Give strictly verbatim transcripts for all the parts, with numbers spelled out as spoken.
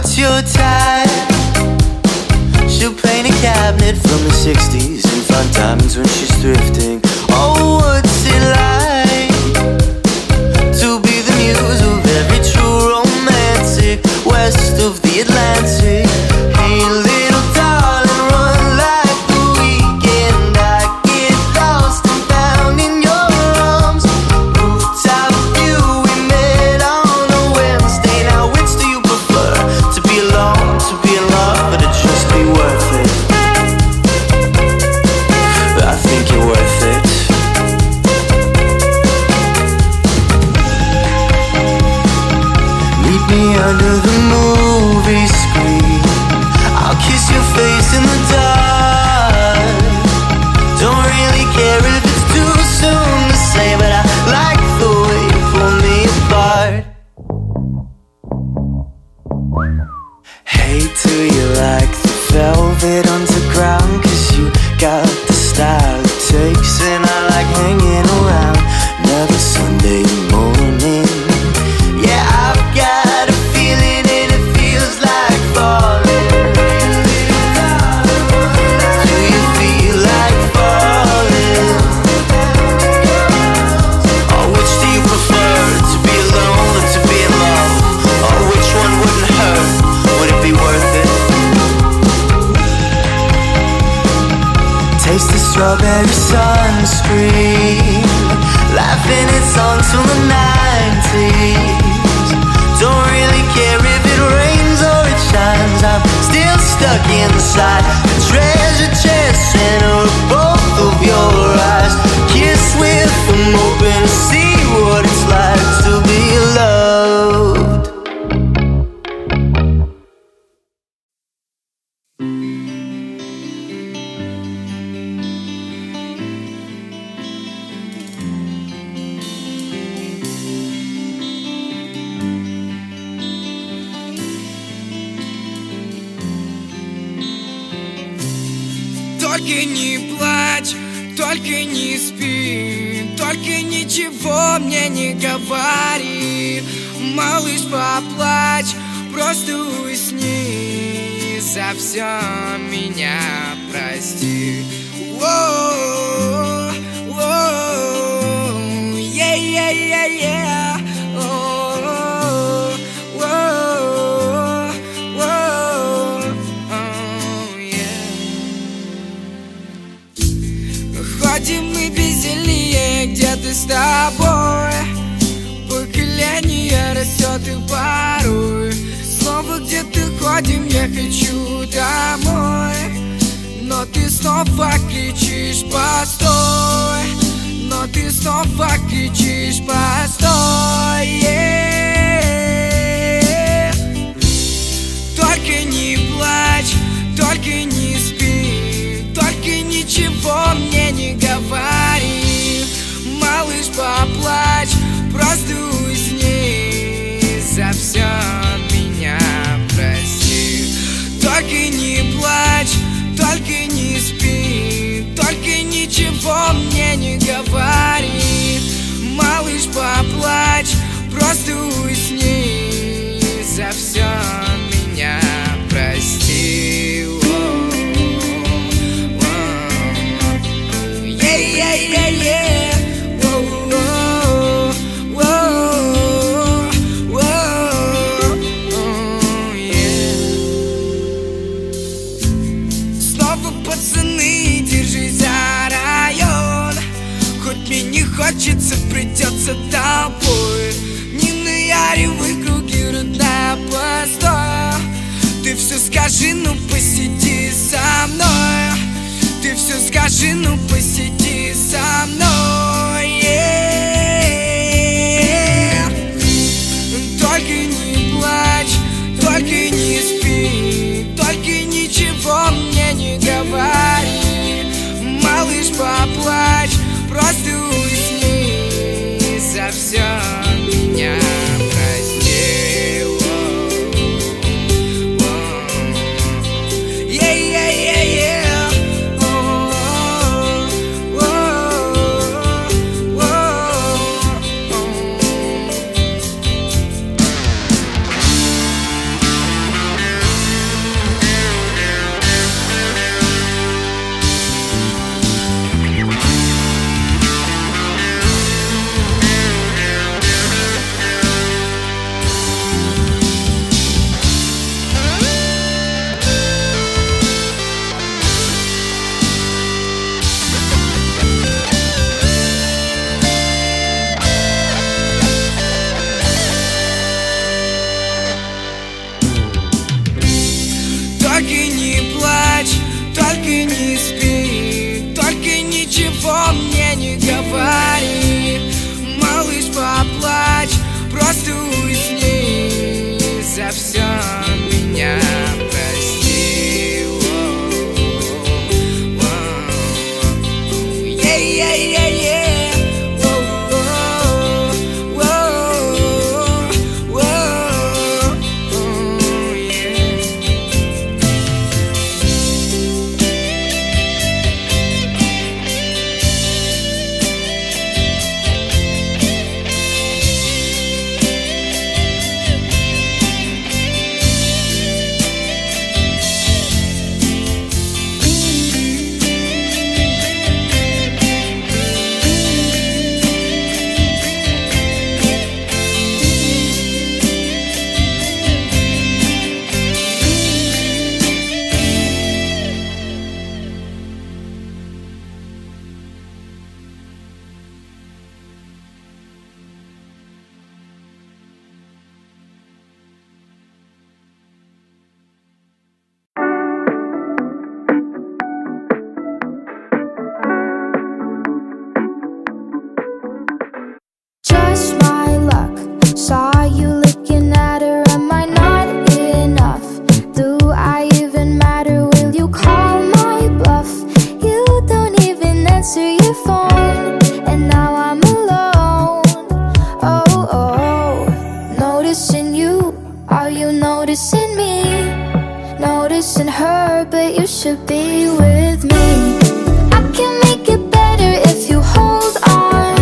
What's your type? She'll paint a cabinet from the sixties and find diamonds when she's thrifting. Oh, what's it like to be the muse of every true romantic west of the Atlantic? Hey, little darling, run like the weekend. I get lost and found in your arms. Rooftop view, we met on a Wednesday. Now which do you prefer? To be alone, to be in love, or to just be worth it? I think you're worth it. Meet me under the movie screen. I'll kiss your face in the dark. Don't really care if it's too soon to say, but I like the way you pull me apart. Hey, do you like the velvet underground? Cause you got the style it takes, and I like hanging around another Sunday morning. Yeah, I've got a feeling and it feels like falling. Do you feel like falling? Or which do you prefer? To be alone or to be in love? Or which one wouldn't hurt? Would it be worth it? Taste the strawberry sunscreen, laughing at songs from the nineties. Don't really care if it rains or it shines. I'm still stuck inside the treasure chest center of both of your eyes. Kiss with them open to see what it's like to be loved. Только не плачь, только не спи, только ничего мне не говори. Малыш, поплачь, просто усни, за все меня прости. Воу, воу, yeah-yeah-yeah-yeah. Ходим мы бездельнее, где ты с тобой. Поколение растет и порой снова где-то ходим, я хочу домой. Но ты снова кричишь постой, но ты снова кричишь постой, yeah. Только не плачь, только не спи, только ничего мне не говори. Малыш, поплачь, просто усни, за все меня прости. Только не плачь, только не спи, только ничего мне не говори. Малыш, поплачь, просто усни, за все меня прости. Yeah-yeah-yeah-yeah. Пацаны, держись за район. Хоть мне не хочется, придется толпой. Не наяривай круги, родная, постой. Ты все скажи, ну посиди со мной. Ты все скажи, ну посиди со мной, yeah. Только не плачь, только не спи, только ничего мне не говори. Малыш, поплачь, просто усни, за все меня прости. Yeah-yeah-yeah-yeah. Oh, oh, oh. не говори, малыш, поплачь, просто усни, за все меня прости. Yeah-yeah-yeah-yeah. Just my luck, saw you looking at her. Am I not enough? Do I even matter? Will you call my bluff? You don't even answer your phone, and now I'm alone. Oh, oh, noticing you, are you noticing me? Noticing her, but you should be with me. I can make it better if you hold on.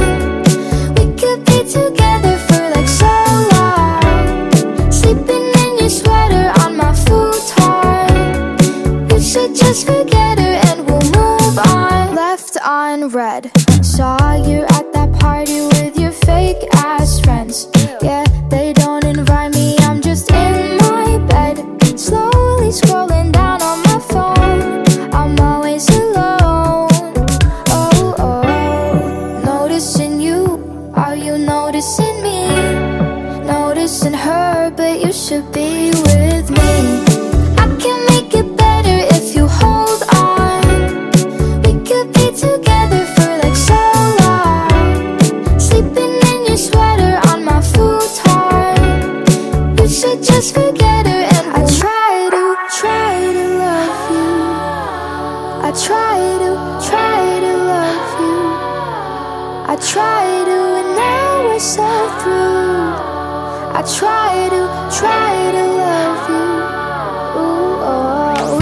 Together for like so long, sleeping in your sweater on my futon. You should just forget her and we'll move on. Left on red, saw you at that party with your fake ass friends. Yeah, they don't invite me, I'm just in my bed, slowly scrolling down on my phone. I'm always alone. Oh, oh, noticing you, are you noticing me? Noticing her, but you should be with me. I can make it better if you hold on. We could be together for like so long, sleeping in your sweater on my futon. You should just forget her and we'll I try to, try to love you. I try to, try to love you. I try to, and now we're so through. I try to, try to love you. Ooh, oh.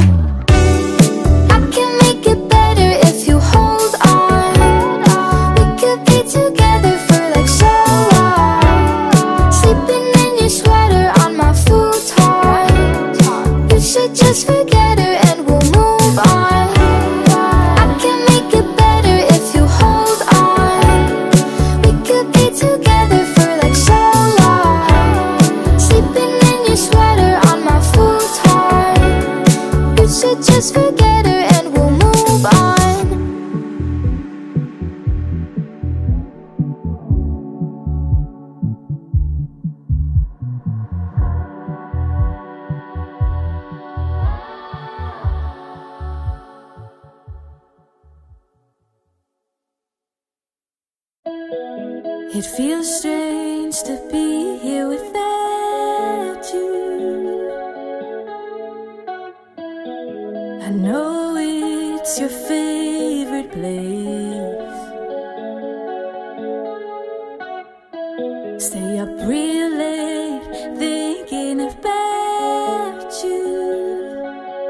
I can make it better if you hold on. We could be together for like so long, sleeping in your sweater on my futon. You should just forget her and we'll move on. I can make it better if you hold on. We could be together for like so long, sleeping in your sweater on my futon. You should just forget her and we'll move on. It feels strange to be here without you. I know it's your favorite place. Stay up real late thinking about you.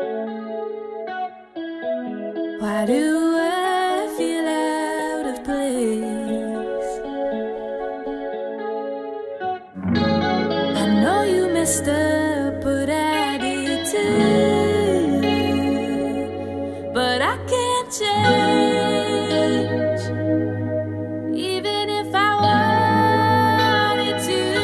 Why do I feel out of place? I know you messed up, but I did too. But I can't change, even if I wanted to.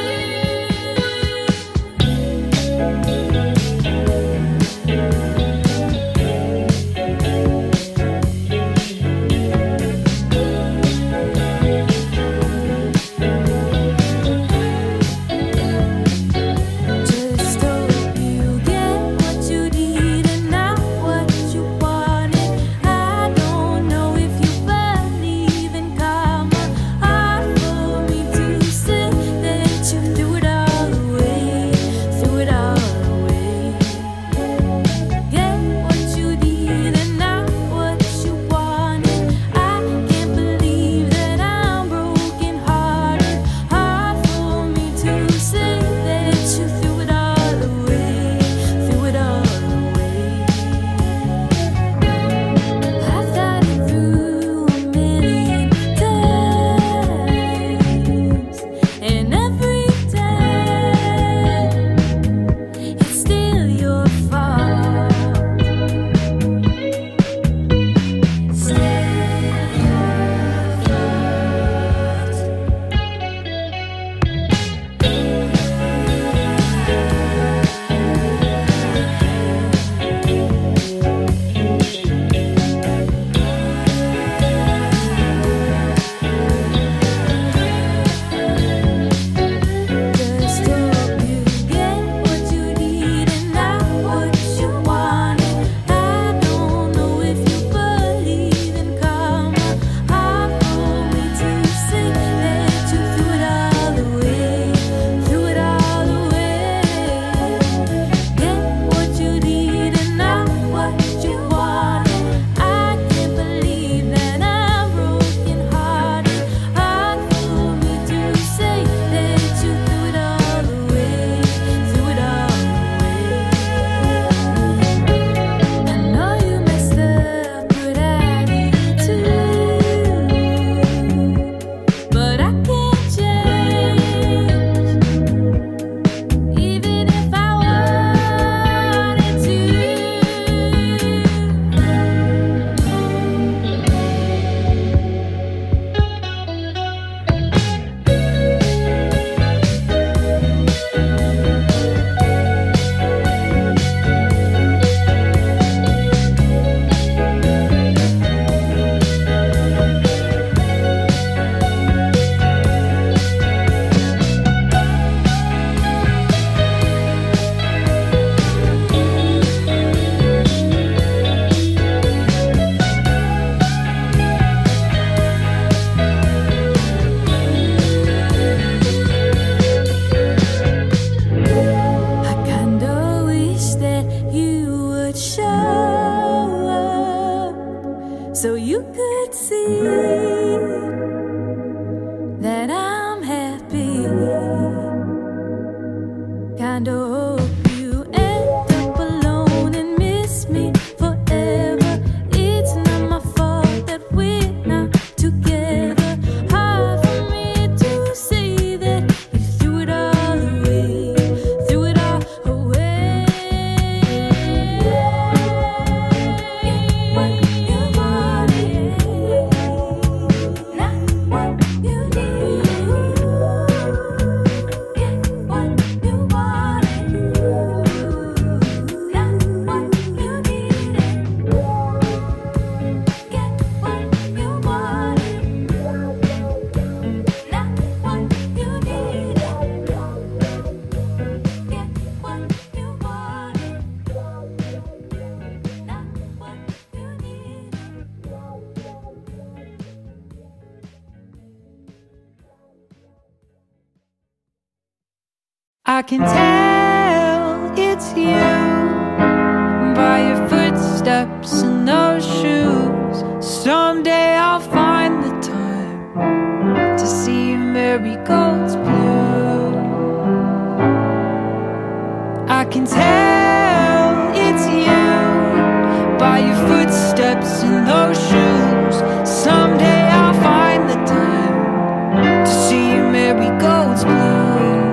Just I can tell it's you by your footsteps and those shoes. Someday I'll find the time to see marigolds blue. I can tell it's you by your footsteps and those shoes. Someday I'll find the time to see marigolds blue.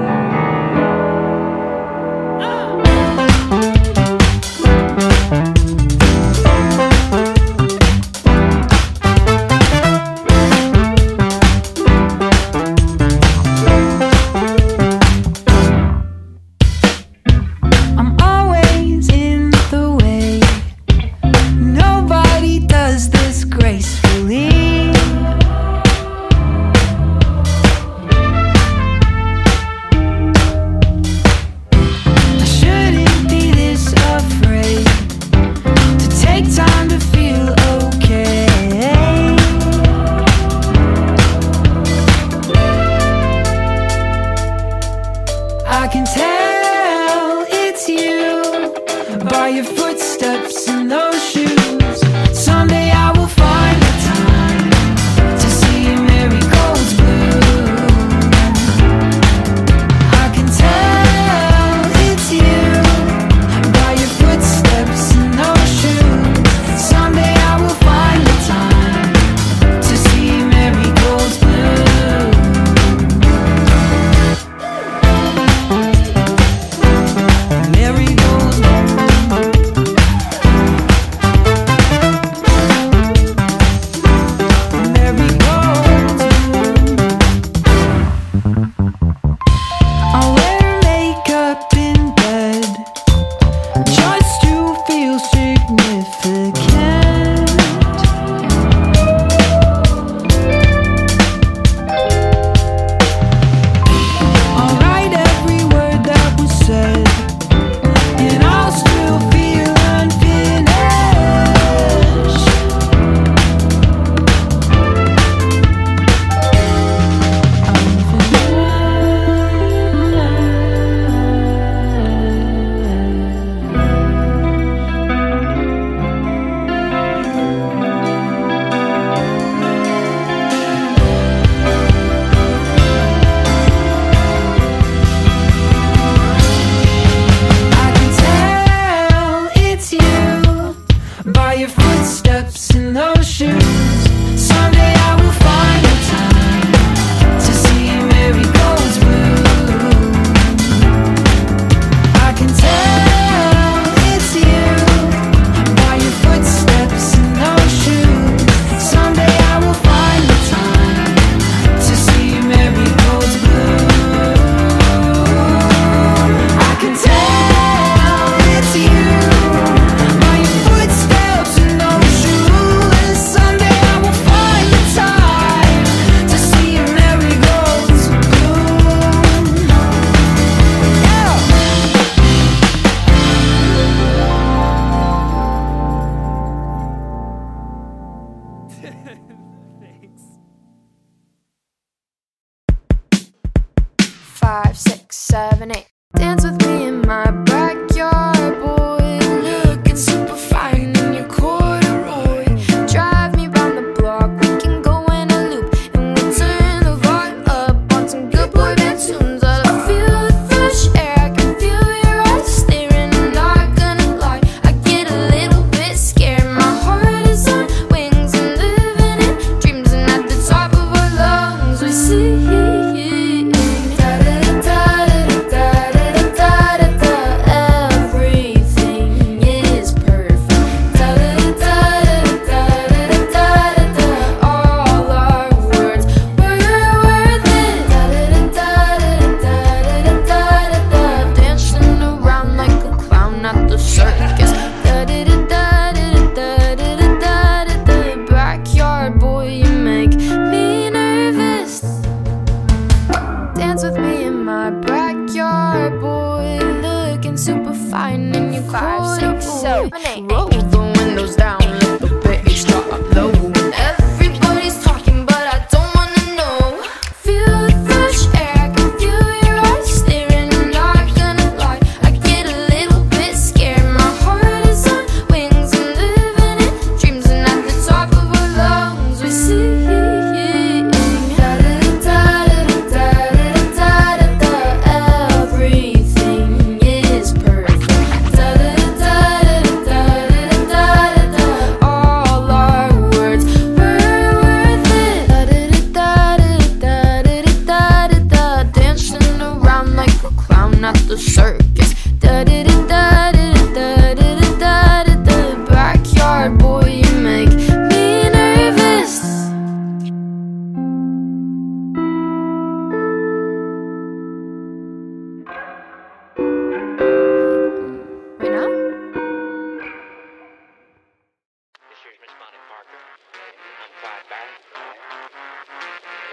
I can tell it's you by your footsteps and those shoes. Someday I will find the time to see marigolds blue. I can tell it's you by your footsteps and those shoes. Someday I will find the time to see marigolds blue. By your footsteps in those shoes. Someday I will find the time to see marigolds blue. I can tell it's you by your footsteps in those shoes. Someday I will find the time to see marigolds blue. I can tell it's you by your footsteps in those shoes. Someday I will find the time to see marigolds bloom. Yeah. Thanks. Five, six, seven, eight. Dance with me in my backyard, boy. Looking super fine in your corduroy. Drive me round the block, we can go in a loop, and we'll turn the vibe up on some good boy band tunes. I feel the fresh air, I can feel your eyes staring. I'm not gonna lie, I get a little bit scared. My heart is on wings and living in dreams, and at the top of our lungs we sing. Da da da da da da da da.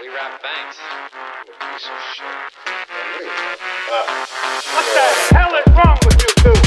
We rap banks. Piece of shit. What the hell is wrong with you two?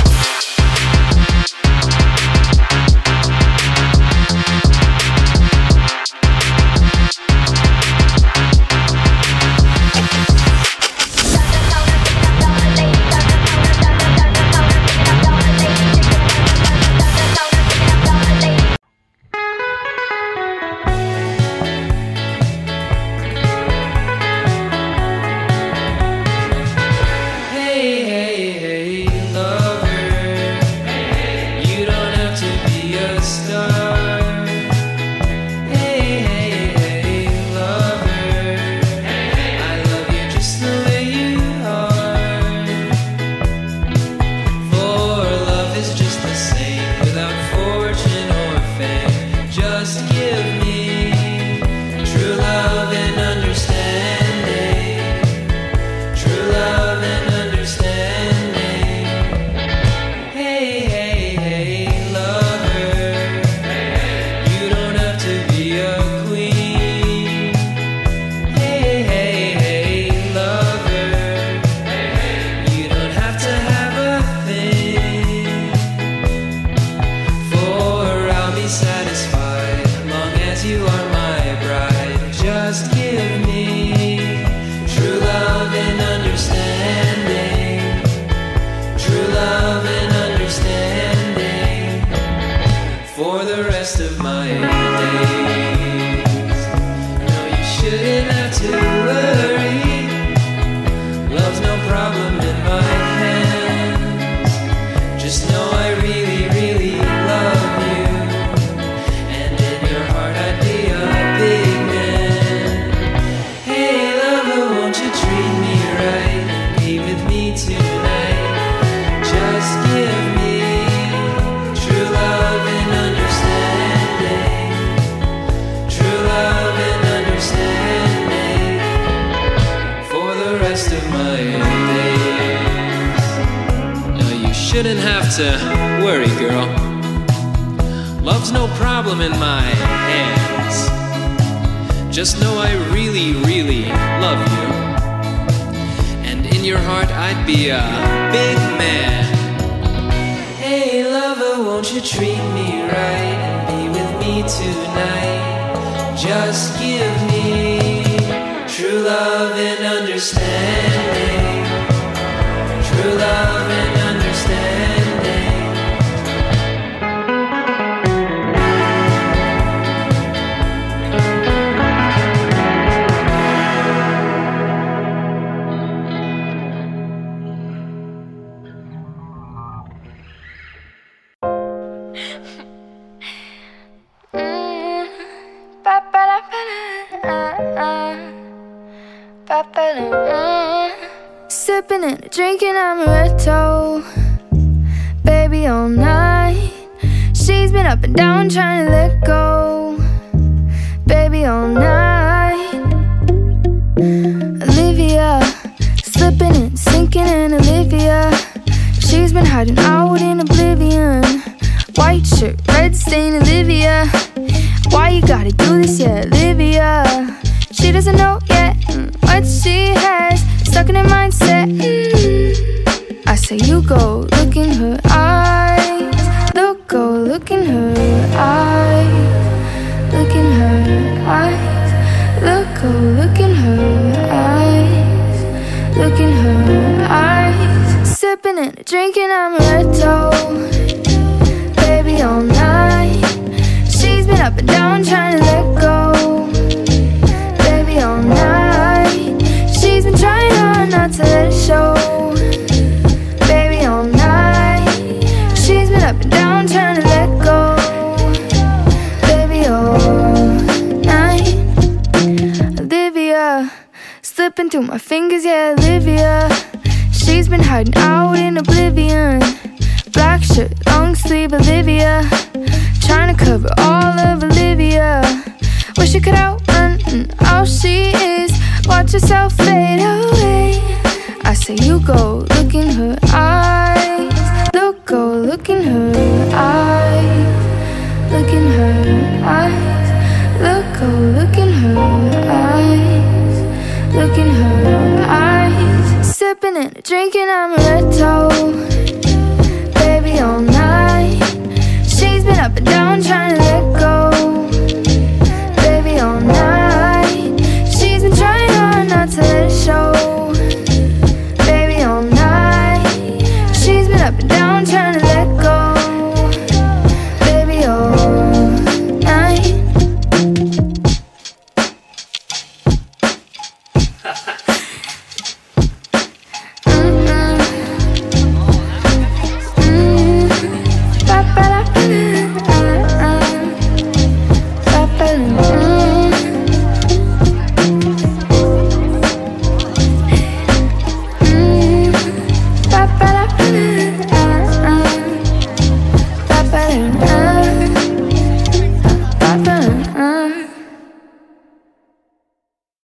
Shouldn't have to worry, girl. Love's no problem in my hands. Just know I really, really love you. And in your heart I'd be a big man. Hey lover, won't you treat me right and be with me tonight? Just give me true love and understanding. True love and understanding. Sipping and drinking amaretto, baby all night. She's been up and down trying to let go, baby all night. Olivia, slipping and sinking in Olivia. She's been hiding out in oblivion. White shirt, red stain Olivia. Why you gotta do this, yeah, Olivia? She doesn't know yet what she has stuck in her mindset. mm. I say you go, look in her eyes. Look, go, look in her eyes. Look in her eyes. Look, go, look in her eyes. Look in her eyes. Sipping and drinking amaretto, baby all night. She's been up and down trying to let go, baby all night. She's been trying hard not to let it show, baby all night. She's been up and down trying to let go, baby all night. Olivia, slipping through my fingers, yeah, Olivia. She's been hiding out in oblivion. Black shirt, long sleeve Olivia, trying to cover all of Olivia. Wish you could outrun all she is. Watch yourself fade away. I say you go, look in her eyes. Look, go, look in her eyes. Look in her eyes. Look, go, look in her eyes. chillin', drinking amaretto, baby all night. She's been up and down trying to let